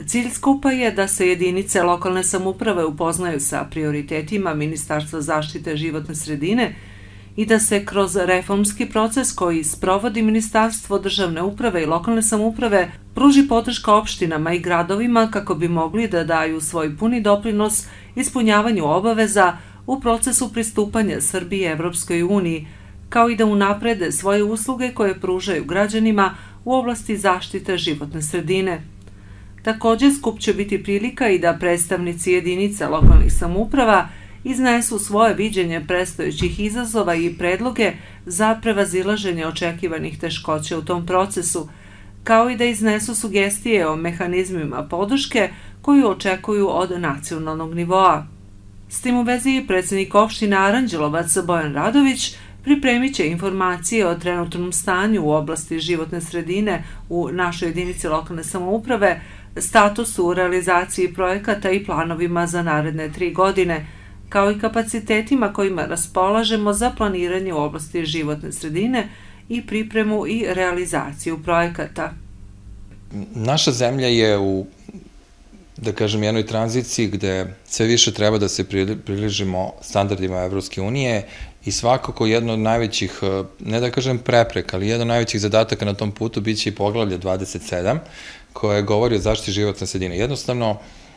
Cilj skupa je da se jedinice lokalne samouprave upoznaju sa prioritetima Ministarstva zaštite životne sredine i da se kroz reformski proces koji sprovodi Ministarstvo državne uprave i lokalne samouprave pruži podrška opštinama i gradovima kako bi mogli da daju svoj puni doprinos ispunjavanju obaveza u procesu pristupanja Srbije Evropskoj uniji, kao i da unaprede svoje usluge koje pružaju građanima u oblasti zaštite životne sredine. Također, skup će biti prilika i da predstavnici jedinica lokalnih samouprava iznesu svoje viđenje predstojećih izazova i predloge za prevazilaženje očekivanih teškoća u tom procesu, kao i da iznesu sugestije o mehanizmima podrške koju očekuju od nacionalnog nivoa. S tim u vezi, predsjednik opštine Aranđelovac Bojan Radović pripremit će informacije o trenutnom stanju u oblasti životne sredine u našoj jedinici lokalne samouprave, statusu, realizaciji projekata i planovima za naredne 3 godine, kao i kapacitetima kojima raspolažemo za planiranje u oblasti životne sredine i pripremu i realizaciju projekata. Naša zemlja je u, da kažem, jednoj tranziciji gde sve više treba da se približimo standardima Evropske unije i svakako jedno od najvećih, ne da kažem prepreka, ali jedno od najvećih zadataka na tom putu biće i poglavlje 27, koje govori o zaštiti životne sredine. Jednostavno,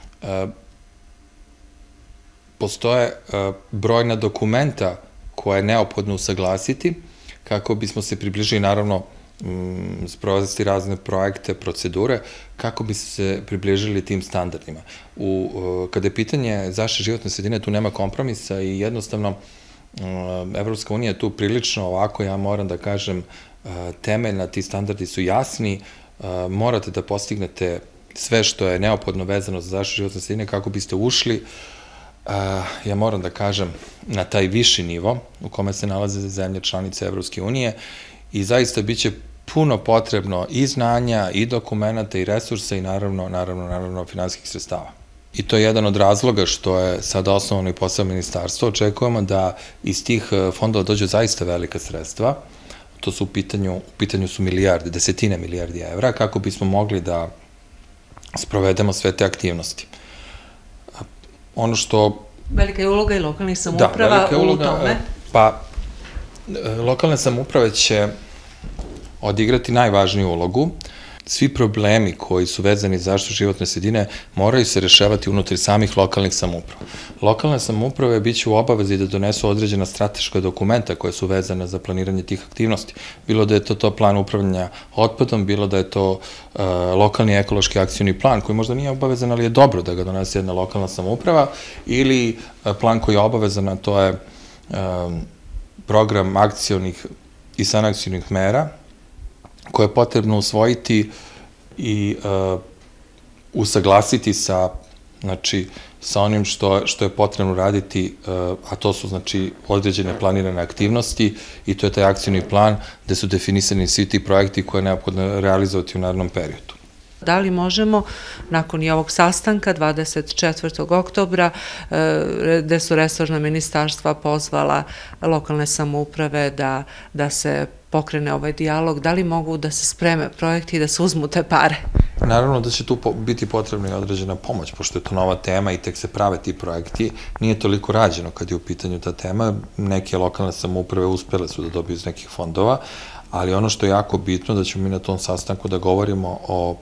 postoje brojna dokumenta koje je neophodno usaglasiti kako bismo se približili, naravno, sprovesti razne projekte, procedure, kako bi se približili tim standardima. Kada je pitanje zaštite životne sredine, tu nema kompromisa i jednostavno Evropska unija je tu prilično ovako, ja moram da kažem, temeljna, ti standardi su jasni, morate da postignete sve što je neophodno vezano za zaštitu životne sredine kako biste ušli, ja moram da kažem, na taj viši nivo u kome se nalaze zemlje članice Evropske unije i zaista biće puno potrebno i znanja, i dokumenta, i resursa, i naravno finansijskih sredstava. I to je jedan od razloga što je sada osnovano i posebno ministarstvo. Očekujemo da iz tih fondova dođu zaista velika sredstva. To su u pitanju su milijarde, desetine milijardi evra, kako bismo mogli da sprovedemo sve te aktivnosti. Ono što... Velika je uloga i lokalnih samouprava u tome. Pa, lokalne samouprave će odigrati najvažniju ulogu. Svi problemi koji su vezani za zaštitu životne sredine moraju se rešavati unutar samih lokalnih samouprava. Lokalne samouprave biće u obavezi da donesu određena strateška dokumenta koje su vezane za planiranje tih aktivnosti. Bilo da je to plan upravljanja otpadom, bilo da je to lokalni ekološki akcioni plan koji možda nije obavezan, ali je dobro da ga donese jedna lokalna samouprava, ili plan koji je obavezan, a to je program akcionih i sanakcionih mera koje je potrebno usvojiti i usaglasiti sa onim što je potrebno raditi, a to su određene planirane aktivnosti i to je taj akcioni plan gde su definisani svi ti projekti koje je neophodno realizovati u narednom periodu. Da li možemo, nakon i ovog sastanka 24. oktobra, gde su resorna ministarstva pozvala lokalne samouprave da se pokrene ovaj dijalog, da li mogu da se spreme projekti i da se uzmu te pare? Naravno da će tu biti potrebna i određena pomoć, pošto je to nova tema i tek se prave ti projekti. Nije toliko rađeno kad je u pitanju ta tema. Neke lokalne samouprave uspele su da dobiju iz nekih fondova, ali ono što je jako bitno da ćemo mi na tom sastanku da govorimo o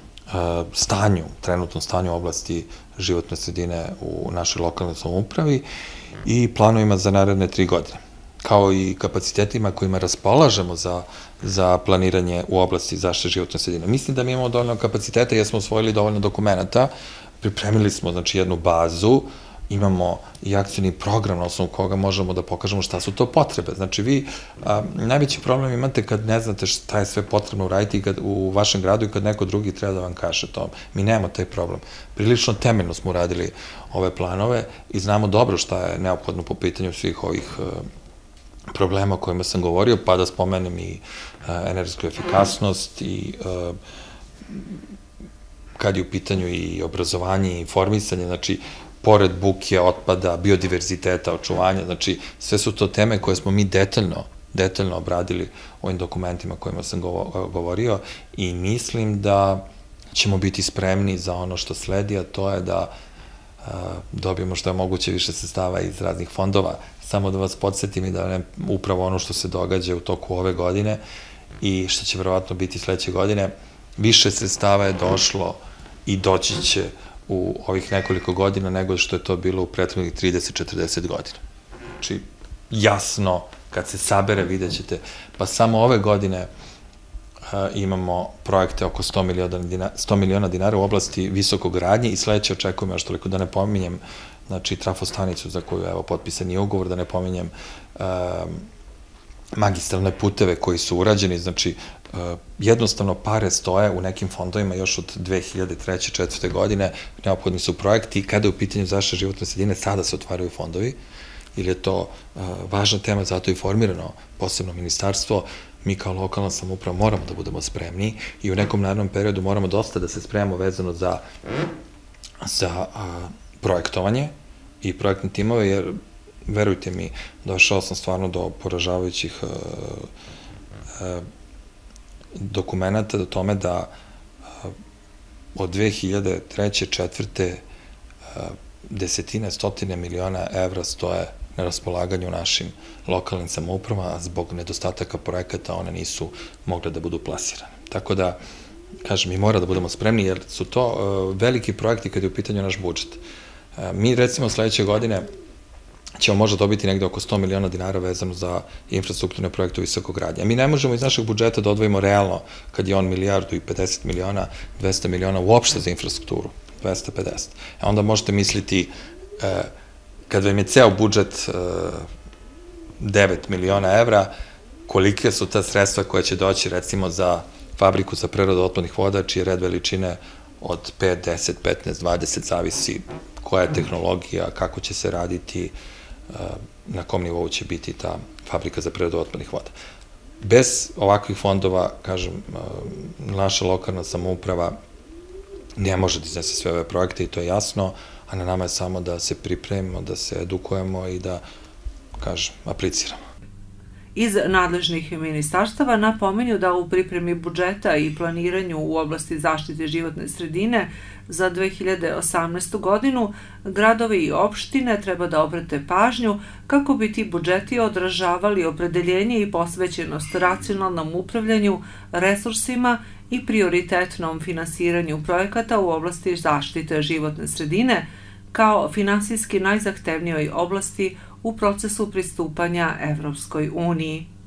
trenutnom stanju u oblasti životne sredine u našoj lokalnoj samoupravi i planovima za naredne 3 godine, kao i kapacitetima kojima raspolažemo za planiranje u oblasti zaštite životne sredine. Mislim da mi imamo dovoljno kapaciteta jer smo osvojili dovoljno dokumenta, pripremili smo jednu bazu, imamo i akcioni program na osnovu koga možemo da pokažemo šta su to potrebe. Znači, vi najveći problem imate kad ne znate šta je sve potrebno uraditi u vašem gradu i kad neko drugi treba da vam kaže to. Mi nemamo taj problem. Prilično temeljno smo uradili ove planove i znamo dobro šta je neophodno po pitanju svih ovih problema o kojima sam govorio, pa da spomenem i energetsku efikasnost i kad je u pitanju i obrazovanje i informisanje, znači, pored buke, otpada, biodiverziteta, očuvanja, znači, sve su to teme koje smo mi detaljno obradili ovim dokumentima kojima sam govorio i mislim da ćemo biti spremni za ono što sledi, a to je da dobijemo što je moguće više sredstava iz raznih fondova. Samo da vas podsjetim i da ne upravo ono što se događa u toku ove godine i što će verovatno biti sledeće godine, više sredstava je došlo i doći će u ovih nekoliko godina nego što je to bilo u prethodnih 30-40 godina. Znači, jasno, kad se sabere, vidjet ćete, pa samo ove godine imamo projekte oko 100 miliona dinara u oblasti visokogradnje i sledeće očekujemo još toliko, da ne pominjem, znači, trafostanicu za koju, evo, potpisan je ugovor, da ne pominjem magistralne puteve koji su urađeni, znači, jednostavno pare stoje u nekim fondovima još od 2003-2004. godine, neophodni su projekti i kada je u pitanju zaštite životne sredine, sada se otvaraju fondovi, jer je to važna tema, zato je formirano posebno ministarstvo. Mi kao lokalna samouprava moramo da budemo spremni i u nekom narednom periodu moramo dosta da se spremamo vezano za projektovanje i projektne timove, jer, verujte mi, došao sam stvarno do poražavajućih dokumenta do tome da od 2003. 2004. desetine, stotine miliona evra stoje na raspolaganju našim lokalnim samoupravama, a zbog nedostataka projekata one nisu mogle da budu plasirane. Tako da, kažem, mi mora da budemo spremni, jer su to veliki projekti kada je u pitanju naš budžet. Mi, recimo, sledeće godine ćemo možda dobiti negde oko 100 miliona dinara vezano za infrastrukturne projekte u visokogradnje. Mi ne možemo iz našeg budžeta da odvojimo realno, kad je on milijardu i 50 miliona, 200 miliona uopšte za infrastrukturu, 250. Onda možete misliti, kad vam je ceo budžet 9 miliona evra, kolike su ta sredstva koja će doći, recimo, za fabriku za preradu otpadnih voda, čiji je red veličine od 5, 10, 15, 20, zavisi koja je tehnologija, kako će se raditi, na kom nivou će biti ta fabrika za preradu otpadnih voda. Bez ovakvih fondova, kažem, naša lokalna samouprava ne može da iznese sve ove projekte i to je jasno, a na nama je samo da se pripremimo, da se edukujemo i da, kažem, apliciramo. Iz nadležnih ministarstava napominju da u pripremi budžeta i planiranju u oblasti zaštite životne sredine za 2018. godinu gradovi i opštine treba da obrate pažnju kako bi ti budžeti odražavali opredeljenje i posvećenost racionalnom upravljanju resursima i prioritetnom finansiranju projekata u oblasti zaštite životne sredine kao finansijski najzahtevnijoj oblasti u procesu pristupanja Evropskoj uniji.